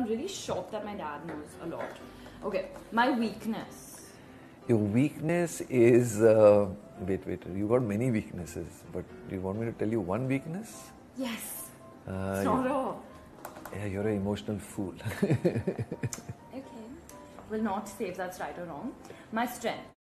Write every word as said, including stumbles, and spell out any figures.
I'm really shocked that my dad knows a lot. Okay, my weakness. Your weakness is... Uh, wait, wait, you got many weaknesses, but do you want me to tell you one weakness? Yes. Uh, it's not all. Yeah, you're an emotional fool. Okay. Will not say if that's right or wrong. My strength.